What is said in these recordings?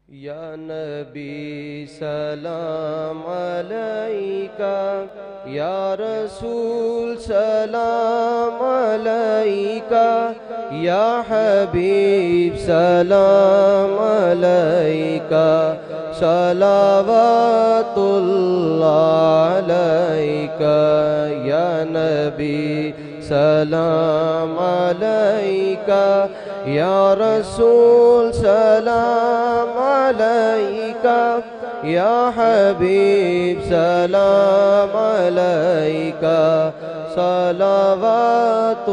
یا نبی سلام علیکہ، یا رسول سلام علیکہ، یا حبیب سلام علیکہ، صلوات اللہ علیکہ، یا نبی سلام علیکہ، یا رسول سلام علیکہ، یا حبیب سلام علیکہ، صلوات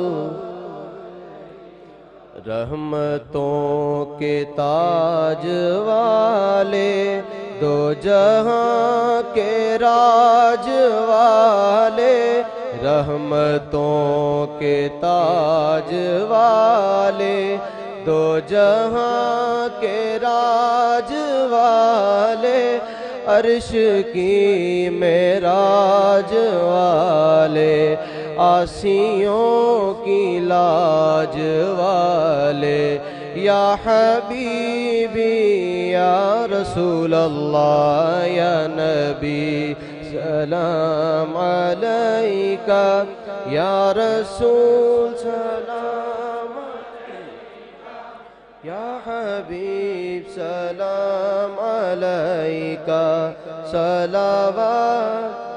رحمتوں کے تاج والے، دو جہاں کے راج والے، رحمتوں کے تاج والے، دو جہاں کے راج والے، عرش کی معراج والے، آسیوں کی لاج والے، یا حبیبی یا رسول اللہ، یا نبی سلام علیکہ، یا رسول سلام علیکہ، یا حبیب سلام علیکہ، صلوات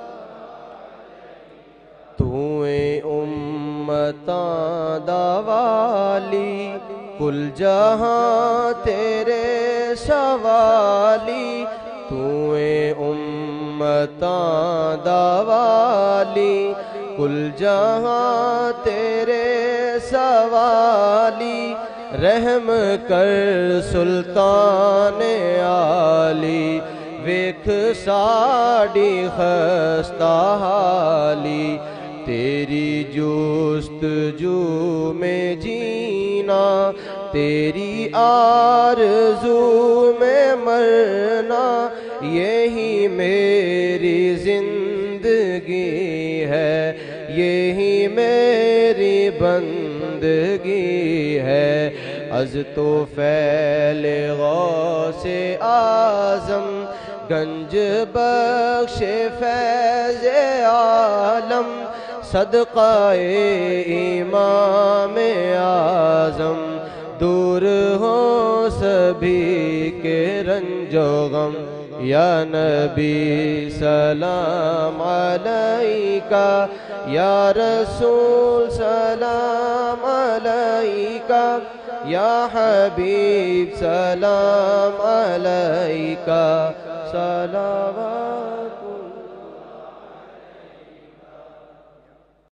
توئے امتاں دا والی، کل جہاں تیرے سوالی، توئے امتاں دا والی، کل جہاں تیرے سوالی، رحم کر سلطان عالی، ویکھ ساڈی خستہ حالی، تیری جستجو میں جینا، تیری آرزو میں مرنا، یہی میری زندگی ہے، یہی میری بندگی ہے، از تو فیل غوث اعظم، گنج بخش فیض عالم، صدقہ امام اعظم، دور ہو سبھی کے رنج و غم، یا نبی سلام علیکہ، یا رسول سلام علیکہ، یا حبیب سلام علیکہ، صلوات